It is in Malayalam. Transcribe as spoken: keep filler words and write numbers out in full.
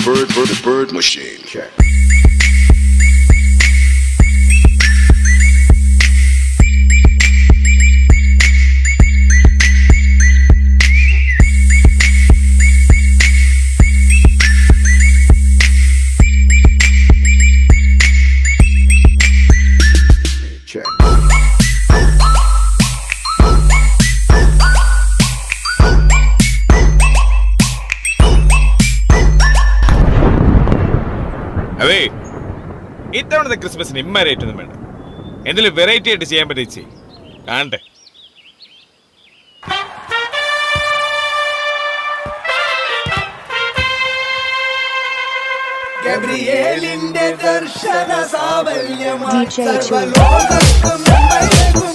bird, bird, the bird machine. Check. Check. അതെ ഇത്തവണത്തെ ക്രിസ്മസിന് ഇമ്മാരായിട്ടൊന്നും വേണ്ട, എന്തെങ്കിലും വെറൈറ്റി ആയിട്ട് ചെയ്യാൻ പറ്റിച്ച് കാണട്ടെ. ഗബ്രിയേലിന്റെ ദർശന സാവല്യമായി സർവ്വലോകർക്കും